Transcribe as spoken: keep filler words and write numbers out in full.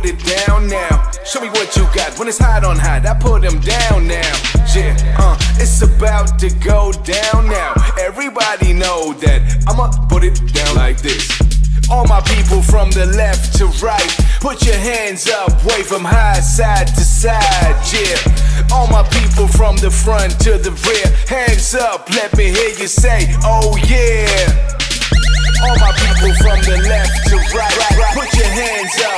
put it down now. Show me what you got. When it's hot on hot, I put them down now. Yeah, uh, it's about to go down now. Everybody know that I'ma put it down like this. All my people from the left to right, put your hands up, wave them high, side to side, yeah. All my people from the front to the rear, hands up, let me hear you say, oh yeah. All my people from the left to right, put your hands up.